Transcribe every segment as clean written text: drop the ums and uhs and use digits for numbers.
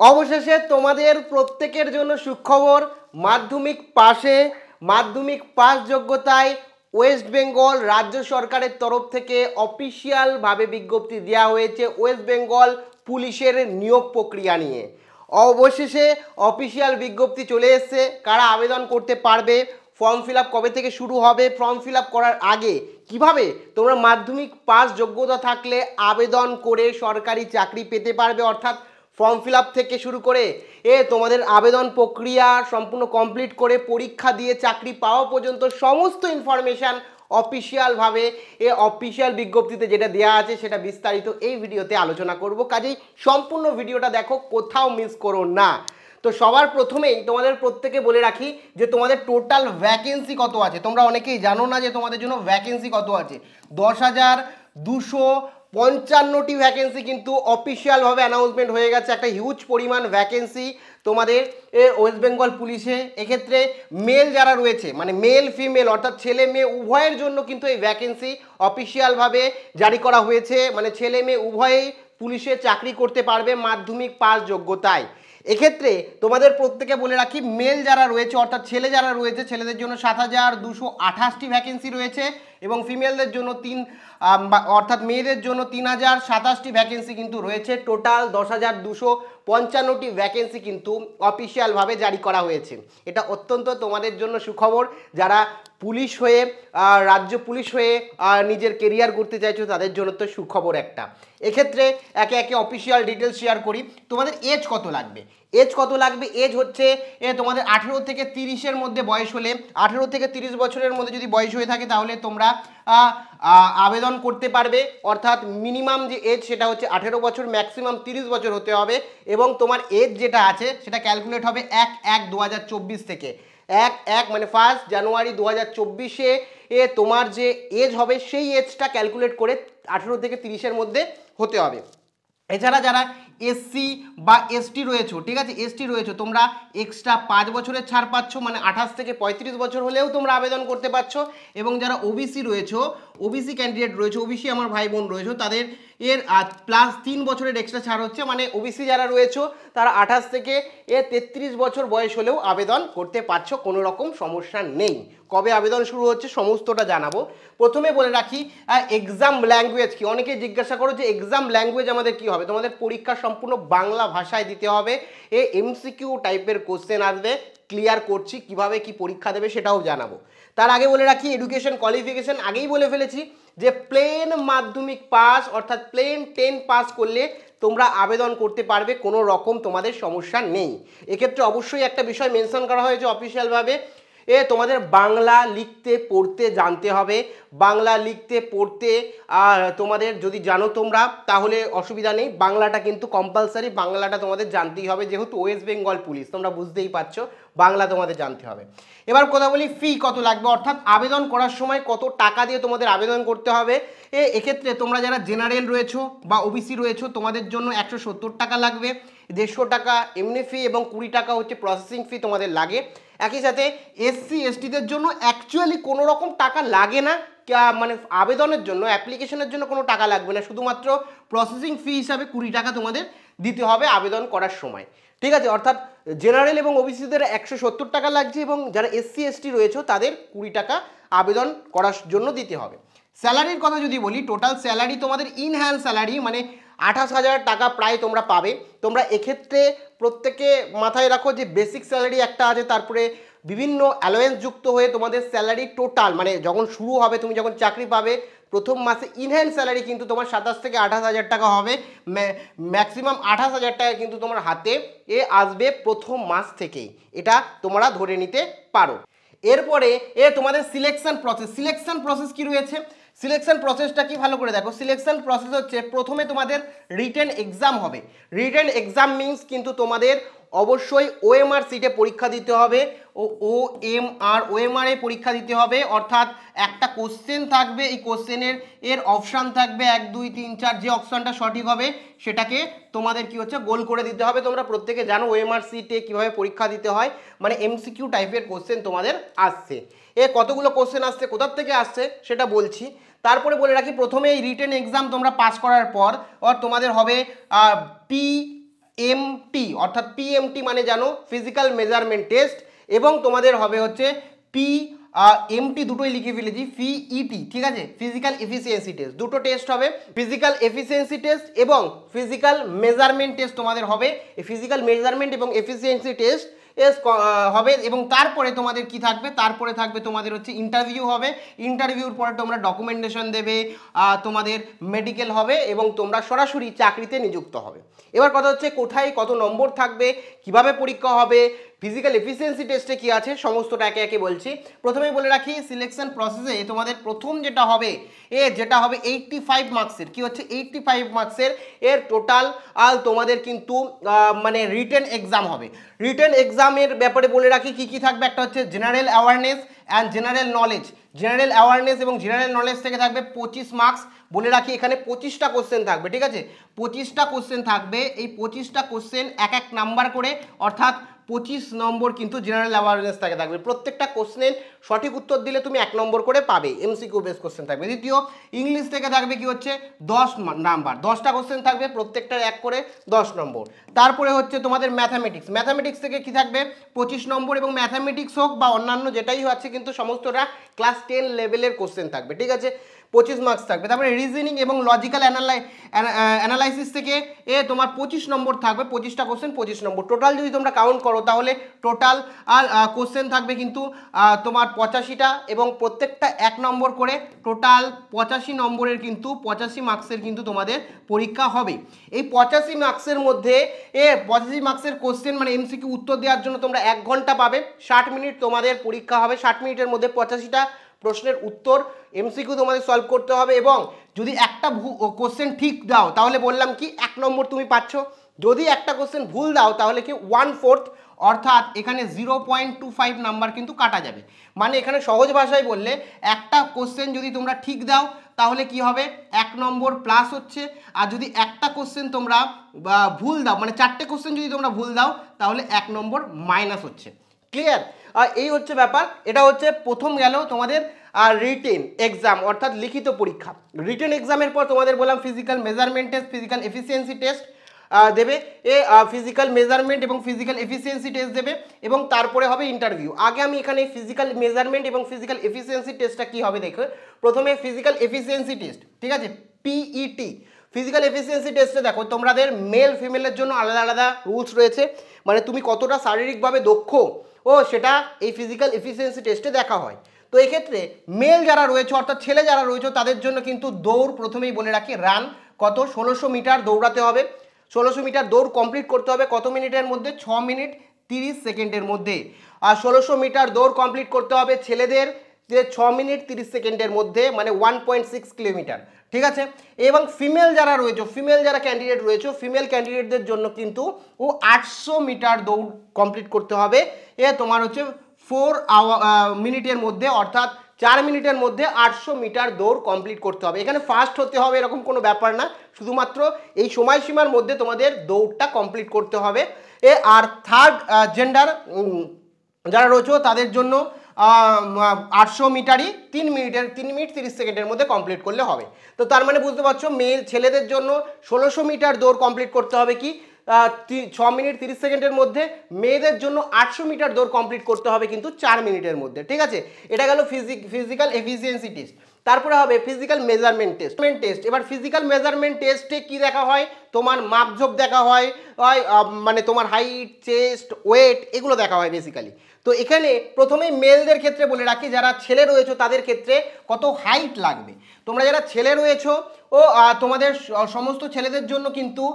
অবশেষে তোমাদের প্রত্যেকের জন্য সুখবর। মাধ্যমিক পাস যোগ্যতায় ওয়েস্ট বেঙ্গল রাজ্য সরকারের তরফ থেকে অফিসিয়ালভাবে বিজ্ঞপ্তি দেওয়া হয়েছে ওয়েস্ট বেঙ্গল পুলিশের নিয়োগ প্রক্রিয়া নিয়ে। অবশেষে অফিসিয়াল বিজ্ঞপ্তি চলে এসেছে, কারা আবেদন করতে পারবে, ফর্ম ফিল আপ কবে থেকে শুরু হবে, ফর্ম ফিল আপ করার আগে কিভাবে তোমরা মাধ্যমিক পাস যোগ্যতা থাকলে আবেদন করে সরকারি চাকরি পেতে পারবে, অর্থাৎ ফর্ম ফিল আপ থেকে শুরু করে তোমাদের আবেদন প্রক্রিয়া সম্পূর্ণ কমপ্লিট করে পরীক্ষা দিয়ে চাকরি পাওয়া পর্যন্ত সমস্ত ইনফরমেশান অফিসিয়ালভাবে অফিসিয়াল বিজ্ঞপ্তিতে যেটা দেওয়া আছে সেটা বিস্তারিত এই ভিডিওতে আলোচনা করব। কাজেই সম্পূর্ণ ভিডিওটা দেখো, কোথাও মিস করো না। তো সবার প্রথমেই তোমাদের প্রত্যেকে বলে রাখি যে তোমাদের টোটাল ভ্যাকেন্সি কত আছে। তোমরা অনেকেই জানো না যে তোমাদের জন্য ভ্যাকেন্সি কত আছে। 10,255টি ভ্যাকেন্সি কিন্তু অফিসিয়ালভাবে অ্যানাউন্সমেন্ট হয়ে গেছে। একটা হিউজ পরিমাণ ভ্যাকেন্সি তোমাদের ওয়েস্ট বেঙ্গল পুলিশে। এক্ষেত্রে মেল যারা রয়েছে, মানে মেল ফিমেল অর্থাৎ ছেলে মেয়ে উভয়ের জন্য কিন্তু এই ভ্যাকেন্সি অফিসিয়ালভাবে জারি করা হয়েছে। মানে ছেলে মেয়ে উভয়েই পুলিশে চাকরি করতে পারবে মাধ্যমিক পাস যোগ্যতায়। এক্ষেত্রে তোমাদের প্রত্যেকে বলে রাখি, মেল যারা রয়েছে অর্থাৎ ছেলে যারা রয়েছে, ছেলেদের জন্য 7,228টি ভ্যাকেন্সি রয়েছে এবং ফিমেলদের জন্য অর্থাৎ মেয়েদের জন্য 3,027টি ভ্যাকেন্সি কিন্তু রয়েছে। টোটাল 10,255টি ভ্যাকেন্সি কিন্তু অফিসিয়ালভাবে জারি করা হয়েছে। এটা অত্যন্ত তোমাদের জন্য সুখবর। যারা পুলিশ হয়ে রাজ্য পুলিশ হয়ে নিজের কেরিয়ার করতে চাইছো তাদের জন্য তো সুখবর একটা। এক্ষেত্রে একে একে অফিসিয়াল ডিটেলস শেয়ার করি। তোমাদের এজ কত লাগবে? এজ হচ্ছে তোমাদের 18 থেকে 30-এর মধ্যে বয়স হলে, 18 থেকে 30 বছরের মধ্যে যদি বয়স হয়ে থাকে তাহলে তোমরা আবেদন করতে পারবে। অর্থাৎ মিনিমাম যে এজ সেটা হচ্ছে 18 বছর, ম্যাক্সিমাম 30 বছর হতে হবে। এবং তোমার এজ যেটা আছে সেটা ক্যালকুলেট হবে 1/1/2024 থেকে। 1 মানে 1 জানুয়ারি 2024-এ তোমার যে এজ হবে সেই এজটা ক্যালকুলেট করে 18 থেকে 30-এর মধ্যে হতে হবে। এছাড়া যারা এসসি বা এসটি রয়েছো, ঠিক আছে, এসটি রয়েছো, তোমরা এক্সট্রা 5 বছরের ছাড় পাচ্ছ, মানে 28 থেকে 35 বছর হলেও তোমরা আবেদন করতে পারছো। এবং যারা ওবিসি রয়েছো, ওবিসি ক্যান্ডিডেট রয়েছে, ওবিসি আমার ভাই বোন রয়েছে, তাদের প্লাস 3 বছরের এক্সট্রা ছাড় হচ্ছে। মানে ওবিসি যারা রয়েছে তারা 28 থেকে 33 বছর বয়স হলেও আবেদন করতে পারছো, কোনো রকম সমস্যা নেই। কবে আবেদন শুরু হচ্ছে সমস্তটা জানাবো। প্রথমে বলে রাখি এক্সাম ল্যাঙ্গুয়েজ কি। অনেকে জিজ্ঞাসা করো যে এক্সাম ল্যাঙ্গুয়েজ আমাদের কি হবে। তোমাদের পরীক্ষা সম্পূর্ণ বাংলা ভাষায় দিতে হবে। এমসিকিউ টাইপের কোশ্চেন আসবে, ক্লিয়ার করছি কিভাবে কি পরীক্ষা দেবে সেটাও জানাবো। তার আগে বলে রাখি এডুকেশন কোয়ালিফিকেশন আগেই বলে ফেলেছি যে প্লেন মাধ্যমিক পাস অর্থাৎ প্লেন 10 পাস করলে তোমরা আবেদন করতে পারবে, কোনো রকম তোমাদের সমস্যা নেই। এক্ষেত্রে অবশ্যই একটা বিষয় মেনশন করা হয়েছে অফিসিয়ালভাবে, তোমাদের বাংলা লিখতে পড়তে জানতে হবে। বাংলা লিখতে পড়তে তোমাদের যদি জানো তোমরা তাহলে অসুবিধা নেই, বাংলাটা কিন্তু কম্পালসারি, বাংলাটা তোমাদের জানতেই হবে। যেহেতু ওয়েস্ট বেঙ্গল পুলিশ তোমরা বুঝতেই পারছো, বাংলা তোমাদের জানতে হবে। এবার কথা বলি ফি কত লাগবে, অর্থাৎ আবেদন করার সময় কত টাকা দিয়ে তোমাদের আবেদন করতে হবে। এক্ষেত্রে তোমরা যারা জেনারেল রয়েছো বা ওবিসি রয়েছো তোমাদের জন্য 170 টাকা লাগবে, 150 টাকা এমনি ফি এবং 20 টাকা হচ্ছে প্রসেসিং ফি তোমাদের লাগে। একই সাথে এসসি এসটিদের জন্য অ্যাকচুয়ালি কোনো রকম টাকা লাগে না, মানে আবেদনের জন্য অ্যাপ্লিকেশনের জন্য কোনো টাকা লাগবে না, শুধুমাত্র প্রসেসিং ফি হিসাবে 20 টাকা তোমাদের দিতে হবে আবেদন করার সময়, ঠিক আছে। অর্থাৎ জেনারেল এবং ওবিসিদের 170 টাকা লাগছে এবং যারা এসসি এসটি রয়েছে তাদের 20 টাকা আবেদন করার জন্য দিতে হবে। স্যালারির কথা যদি বলি, টোটাল স্যালারি তোমাদের ইন হ্যান্ড স্যালারি মানে 28,000 টাকা প্রায় তোমরা পাবে। তোমরা এক্ষেত্রে প্রত্যেকে মাথায় রাখো যে বেসিক স্যালারি একটা আছে, তারপরে বিভিন্ন অ্যালোয়েন্স যুক্ত হয়ে তোমাদের স্যালারি টোটাল মানে যখন শুরু হবে, তুমি যখন চাকরি পাবে প্রথম মাসে ইন হ্যান্ড স্যালারি কিন্তু তোমার 27 থেকে 28,000 টাকা হবে। ম্যাক্সিমাম 28,000 টাকা কিন্তু তোমার হাতে আসবে প্রথম মাস থেকেই, এটা তোমরা ধরে নিতে পারো। এরপরে তোমাদের সিলেকশন প্রসেস কি রয়েছে। সিলেকশন প্রসেসটা কি ভালো করে দেখো। সিলেকশন প্রসেস হচ্ছে প্রথমে তোমাদের রিটেন এক্সাম হবে। রিটেন এক্সাম মিনস কিন্তু তোমাদের অবশ্যই ওএমআর সিটে পরীক্ষা দিতে হবে, ওএমআর এ পরীক্ষা দিতে হবে। অর্থাৎ একটা কোশ্চেন থাকবে, এই কোশ্চেনের অপশান থাকবে 1 2 3 4, যে অপশানটা সঠিক হবে সেটাকে তোমাদের কি হচ্ছে গোল করে দিতে হবে। তোমরা প্রত্যেকে জানো ওএমআর সিটে কীভাবে পরীক্ষা দিতে হয়, মানে এমসিকিউ টাইপের কোশ্চেন তোমাদের আসছে। কতগুলো কোশ্চেন আসছে, কোথার থেকে আসছে সেটা বলছি। তারপরে বলে রাখি প্রথমে এই রিটেন এক্সাম তোমরা পাস করার পর তোমাদের হবে এমটি অর্থাৎ পিএমটি মানে জানো ফিজিক্যাল মেজারমেন্ট টেস্ট, এবং তোমাদের হবে হচ্ছে পি এমটি দুটোই লিখে ফেলেছি পিইটি, ঠিক আছে, ফিজিক্যাল এফিসিয়েন্সি টেস্ট। দুটো টেস্ট হবে, ফিজিক্যাল এফিসিয়েন্সি টেস্ট এবং ফিজিক্যাল মেজারমেন্ট টেস্ট তোমাদের হবে। এই ফিজিক্যাল মেজারমেন্ট এবং এফিসিয়েন্সি টেস্ট হবে, এবং তারপরে তোমাদের কি থাকবে, তারপরে থাকবে তোমাদের হচ্ছে ইন্টারভিউ হবে। ইন্টারভিউর পরে তোমরা ডকুমেন্টেশন দেবে, তোমাদের মেডিকেল হবে এবং তোমরা সরাসরি চাকরিতে নিযুক্ত হবে। এবার কথা হচ্ছে কোথায় কত নম্বর থাকবে, কিভাবে পরীক্ষা হবে, ফিজিক্যাল এফিসিয়েন্সি টেস্টে কি আছে, সমস্তটা একে একে বলছি। প্রথমেই বলে রাখি সিলেকশন প্রসেসে তোমাদের প্রথম যেটা হবে যেটা হবে 85 মার্কসের, কি হচ্ছে 85 মার্কসের এর টোটাল তোমাদের কিন্তু মানে রিটেন এক্সাম হবে। রিটেন এক্সামের ব্যাপারে বলে রাখি কি কি থাকবে, একটা হচ্ছে general awareness and general knowledge. General awareness এবং জেনারেল নলেজ থেকে থাকবে 25 মার্কস। বলে রাখি এখানে 25টা কোশ্চেন থাকবে, ঠিক আছে, 25টা কোশ্চেন থাকবে। এই 25টা কোশ্চেন এক এক নাম্বার করে, অর্থাৎ 25 নম্বর কিন্তু জেনারেল অ্যাওয়ারনেস থেকে থাকবে। প্রত্যেকটা কোশ্চেনের সঠিক উত্তর দিলে তুমি 1 নম্বর করে পাবে, এমসিকিউ বেস কোশ্চেন থাকবে। দ্বিতীয়, ইংলিশ থেকে থাকবে কি হচ্ছে 10 নাম্বার, 10টা কোশ্চেন থাকবে, প্রত্যেকটার 1 করে 10 নম্বর। তারপরে হচ্ছে তোমাদের ম্যাথামেটিক্স, ম্যাথামেটিক্স থেকে কি থাকবে 25 নম্বর, এবং ম্যাথামেটিক্স হোক বা অন্যান্য যেটাই হচ্ছে কিন্তু সমস্তটা ক্লাস 10 লেভেলের কোশ্চেন থাকবে, ঠিক আছে, 25 মার্কস থাকবে। তারপরে রিজনিং এবং লজিক্যাল অ্যানালাইসিস থেকে তোমার 25 নম্বর থাকবে, 25টা কোশ্চেন 25 নম্বর। টোটাল যদি তোমরা কাউন্ট করো তাহলে টোটাল কোশ্চেন থাকবে কিন্তু তোমার 85টা, এবং প্রত্যেকটা 1 নম্বর করে, টোটাল 85 নম্বরের কিন্তু 85 মার্কসের কিন্তু তোমাদের পরীক্ষা হবে। এই 85 মার্কসের মধ্যে 85 মার্কসের কোশ্চেন মানে এমসিকিউ উত্তর দেওয়ার জন্য তোমরা 1 ঘন্টা পাবে, 60 মিনিট তোমাদের পরীক্ষা হবে। 60 মিনিটের মধ্যে 85টা প্রশ্নের উত্তর এমসিকিউ তোমাদের সলভ করতে হবে, এবং যদি একটা কোশ্চেন ঠিক দাও তাহলে বললাম কি 1 নম্বর তুমি পাচ্ছ। যদি একটা কোশ্চেন ভুল দাও তাহলে কি 1/4, অর্থাৎ এখানে 0.25 নাম্বার কিন্তু কাটা যাবে। মানে এখানে সহজ ভাষায় বললে একটা কোশ্চেন যদি তোমরা ঠিক দাও তাহলে কি হবে 1 নম্বর প্লাস হচ্ছে, আর যদি একটা কোশ্চেন তোমরা ভুল দাও, মানে 4টে কোশ্চেন যদি তোমরা ভুল দাও তাহলে 1 নম্বর মাইনাস হচ্ছে। ক্লিয়ার? এই হচ্ছে ব্যাপার। এটা হচ্ছে প্রথম গেল তোমাদের রিটেন এক্সাম অর্থাৎ লিখিত পরীক্ষা। রিটেন এক্সামের পর তোমাদের বললাম physical measurement test, physical efficiency test দেবে, ফিজিক্যাল মেজারমেন্ট এবং ফিজিক্যাল এফিসিয়েন্সি টেস্ট দেবে, এবং তারপরে হবে ইন্টারভিউ। আগে আমি এখানে ফিজিক্যাল মেজারমেন্ট এবং ফিজিক্যাল এফিসিয়েন্সি টেস্টটা কী হবে দেখো। প্রথমে ফিজিক্যাল এফিসিয়েন্সি টেস্ট, ঠিক আছে, পিইটি। ফিজিক্যাল এফিসিয়েন্সি টেস্টে দেখো তোমাদের মেল ফিমেলের জন্য আলাদা আলাদা রুলস রয়েছে, মানে তুমি কতটা শারীরিকভাবে দক্ষ সেটা এই ফিজিক্যাল এফিসিয়েন্সি টেস্টে দেখা হয়। তো এক্ষেত্রে মেল যারা রয়েছে অর্থাৎ ছেলে যারা রয়েছে তাদের জন্য কিন্তু দৌড় প্রথমেই বলে রাখি, রান কত 1600 মিটার দৌড়াতে হবে। 1600 মিটার দৌড় কমপ্লিট করতে হবে কত মিনিটের মধ্যে, 6 মিনিট 30 সেকেন্ডের মধ্যে। আর 1600 মিটার দৌড় কমপ্লিট করতে হবে ছেলেদের 6 মিনিট 30 সেকেন্ডের মধ্যে, মানে 1.6 কিলোমিটার, ঠিক আছে। এবং ফিমেল যারা রয়েছে, ফিমেল যারা ক্যান্ডিডেট রয়েছে, ফিমেল ক্যান্ডিডেটদের জন্য কিন্তু 800 মিটার দৌড় কমপ্লিট করতে হবে তোমার হচ্ছে 4 মিনিটের মধ্যে, অর্থাৎ 4 মিনিটের মধ্যে 800 মিটার দৌড় কমপ্লিট করতে হবে। এখানে ফার্স্ট হতে হবে এরকম কোনো ব্যাপার না, শুধুমাত্র এই সময়সীমার মধ্যে তোমাদের দৌড়টা কমপ্লিট করতে হবে। আর থার্ড জেন্ডার যারা রয়েছে তাদের জন্য 800 মিটারই 3 মিনিট 30 সেকেন্ডের মধ্যে কমপ্লিট করলে হবে। তো তার মানে বুঝতে পারছো মেল ছেলেদের জন্য 1600 মিটার দৌড় কমপ্লিট করতে হবে কি 6 মিনিট 30 সেকেন্ডের মধ্যে, মেয়েদের জন্য 800 মিটার দৌড় কমপ্লিট করতে হবে কিন্তু 4 মিনিটের মধ্যে, ঠিক আছে। এটা গেল ফিজিক্যাল এফিসিয়েন্সি টেস্ট। তারপরে হবে ফিজিক্যাল মেজারমেন্ট টেস্ট। এবার ফিজিক্যাল মেজারমেন্ট টেস্টে কি দেখা হয়, তোমার মাপঝোপ দেখা হয়, মানে তোমার হাইট, চেস্ট, ওয়েট এগুলো দেখা হয় বেসিক্যালি। তো এখানে প্রথমেই মেলদের ক্ষেত্রে বলে রাখি, যারা ছেলে রয়েছে তাদের ক্ষেত্রে কত হাইট লাগবে। তোমরা যারা ছেলে রয়েছে তোমাদের সমস্ত ছেলেদের জন্য কিন্তু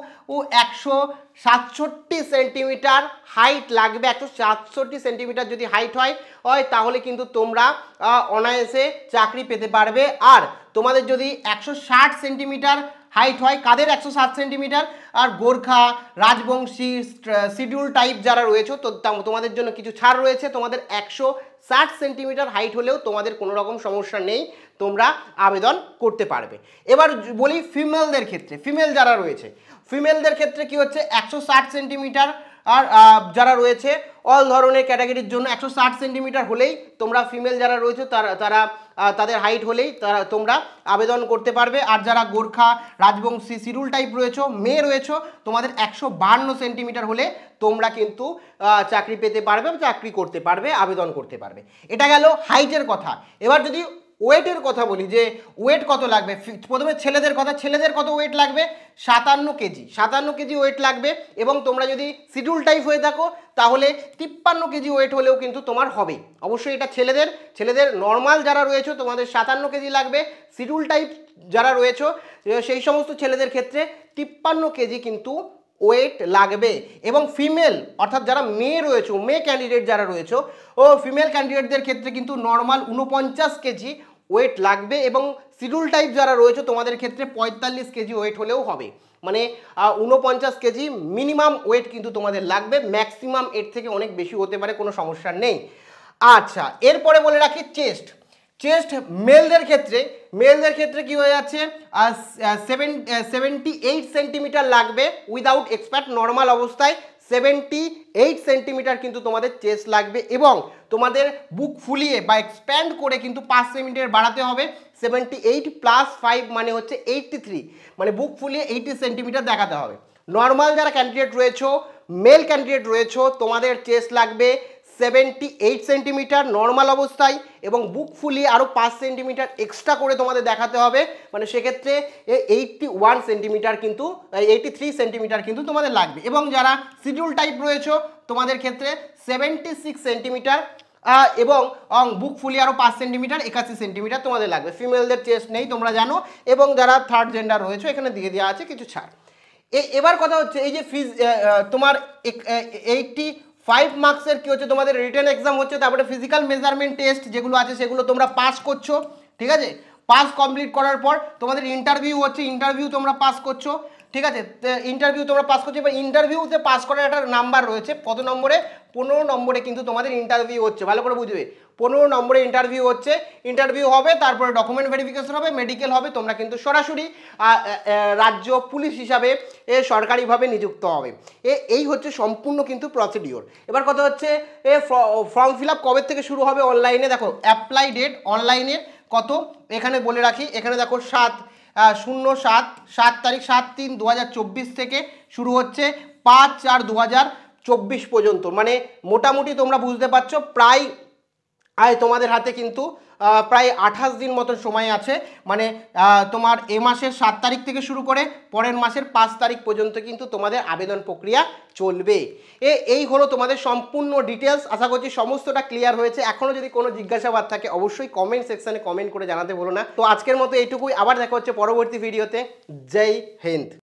167 সেন্টিমিটার হাইট লাগবে। 167 সেন্টিমিটার যদি হাইট হয় তাহলে কিন্তু তোমরা অনায়াসে চাকরি পেতে পারবে। আর তোমাদের যদি 160 সেন্টিমিটার হাইট হয়, কাদের 160 সেন্টিমিটার, আর গোর্খা, রাজবংশী, শিডিউল টাইপ যারা রয়েছে তো তোমাদের জন্য কিছু ছাড় রয়েছে। তোমাদের 160 সেন্টিমিটার হাইট হলেও তোমাদের কোনো রকম সমস্যা নেই, তোমরা আবেদন করতে পারবে। এবার বলি ফিমেলদের ক্ষেত্রে, ফিমেল যারা রয়েছে ফিমেলদের ক্ষেত্রে কি হচ্ছে 160 সেন্টিমিটার আর যারা রয়েছে অল ধরনের ক্যাটাগরির জন্য 160 সেন্টিমিটার হলেই তোমরা ফিমেল যারা রয়েছে তারা তাদের হাইট হলেই তোমরা আবেদন করতে পারবে। আর যারা গোর্খা রাজবংশী শিডিউল টাইপ রয়েছে মেয়ে রয়েছে তোমাদের 152 সেন্টিমিটার হলে তোমরা কিন্তু চাকরি পেতে পারবে, চাকরি করতে পারবে, আবেদন করতে পারবে। এটা গেল হাইটের কথা। এবার যদি ওয়েটের কথা বলি যে ওয়েট কত লাগবে, প্রথমে ছেলেদের কথা, ছেলেদের কত ওয়েট লাগবে 57 কেজি, 57 কেজি ওয়েট লাগবে। এবং তোমরা যদি শিডিউল টাইপ হয়ে থাকো তাহলে 53 কেজি ওয়েট হলেও কিন্তু তোমার হবে। অবশ্যই এটা ছেলেদের নর্মাল যারা রয়েছে তোমাদের 57 কেজি লাগবে, শিডিউল টাইপ যারা রয়েছে সেই সমস্ত ছেলেদের ক্ষেত্রে 53 কেজি কিন্তু ওয়েট লাগবে। এবং ফিমেল অর্থাৎ যারা মেয়ে রয়েছে, মেয়ে ক্যান্ডিডেট যারা রয়েছে ফিমেল ক্যান্ডিডেটদের ক্ষেত্রে কিন্তু নর্মাল 49 কেজি ওয়েট লাগবে। এবং শিডিউল টাইপ যারা রয়েছে তোমাদের ক্ষেত্রে 45 কেজি ওয়েট হলেও হবে। মানে 49 কেজি মিনিমাম ওয়েট কিন্তু তোমাদের লাগবে, ম্যাক্সিমাম এর থেকে অনেক বেশি হতে পারে, কোনো সমস্যা নেই। আচ্ছা, এরপরে বলে রাখি চেস্ট মেলদের ক্ষেত্রে কি হয়ে যাচ্ছে 78 সেন্টিমিটার লাগবে উইদাউট এক্সপার্ট। নর্মাল অবস্থায় 78 সেন্টিমিটার কিন্তু তোমাদের চেস্ট লাগবে। এবং তোমাদের বুক ফুলিয়ে বা এক্সপ্যান্ড করে কিন্তু 5 সেন্টিমিটার বাড়াতে হবে। 78 + 5 মানে হচ্ছে 83, মানে বুক ফুলিয়ে 80 সেন্টিমিটার দেখাতে হবে। নর্মাল যারা ক্যান্ডিডেট রয়েছে, মেল ক্যান্ডিডেট রয়েছে, তোমাদের চেস্ট লাগবে 78 সেন্টিমিটার নর্মাল অবস্থায় এবং বুক ফুলিয়ে আরও 5 সেন্টিমিটার এক্সট্রা করে তোমাদের দেখাতে হবে। মানে সেক্ষেত্রে 81 সেন্টিমিটার কিন্তু 83 সেন্টিমিটার কিন্তু তোমাদের লাগবে। এবং যারা শিডিউল টাইপ রয়েছে তোমাদের ক্ষেত্রে 76 সেন্টিমিটার এবং বুক ফুলিয়ে আরও 5 সেন্টিমিটার 81 সেন্টিমিটার তোমাদের লাগবে। ফিমেলদের চেস্ট নেই তোমরা জানো। এবং যারা থার্ড জেন্ডার রয়েছে এখানে দিয়ে দেওয়া আছে কিছু ছাড়। এবার কথা হচ্ছে এই যে তোমার 85 মার্কসের কি হচ্ছে তোমাদের রিটেন এক্সাম হচ্ছে, তারপরে ফিজিক্যাল মেজারমেন্ট টেস্ট যেগুলো আছে সেগুলো তোমরা পাস করছো, ঠিক আছে। পাস কমপ্লিট করার পর তোমাদের ইন্টারভিউ হচ্ছে, ইন্টারভিউ তোমরা পাস করছো, ঠিক আছে। ইন্টারভিউ তোমরা পাস করছো। এবার ইন্টারভিউতে পাস করার একটা নাম্বার রয়েছে, কত নম্বরে 15 নম্বরে কিন্তু তোমাদের ইন্টারভিউ হচ্ছে, ভালো করে বুঝবে। 15 নম্বরে ইন্টারভিউ হচ্ছে, ইন্টারভিউ হবে, তারপরে ডকুমেন্ট ভেরিফিকেশন হবে, মেডিকেল হবে, তোমরা কিন্তু সরাসরি রাজ্য পুলিশ হিসাবে সরকারিভাবে নিযুক্ত হবে। এই হচ্ছে সম্পূর্ণ কিন্তু প্রসিডিওর। এবার কথা হচ্ছে ফর্ম ফিল আপ কবে থেকে শুরু হবে অনলাইনে। দেখো অ্যাপ্লাই ডেট অনলাইনে কত এখানে বলে রাখি, এখানে দেখো 7 তারিখ 7/3/2024 থেকে শুরু হচ্ছে 5/4/2024 পর্যন্ত। মানে মোটামুটি তোমরা বুঝতে পারছো প্রায় তোমাদের হাতে কিন্তু প্রায় 28 দিন মতো সময় আছে। মানে তোমার এ মাসের 7 তারিখ থেকে শুরু করে পরের মাসের 5 তারিখ পর্যন্ত কিন্তু তোমাদের আবেদন প্রক্রিয়া চলবে। এই হলো তোমাদের সম্পূর্ণ ডিটেলস। আশা করছি সমস্তটা ক্লিয়ার হয়েছে। এখনও যদি কোনো জিজ্ঞাসাবাদ থাকে অবশ্যই কমেন্ট সেকশনে কমেন্ট করে জানাতে ভুলো না। তো আজকের মতো এইটুকুই, আবার দেখা হচ্ছে পরবর্তী ভিডিওতে। জয় হিন্দ।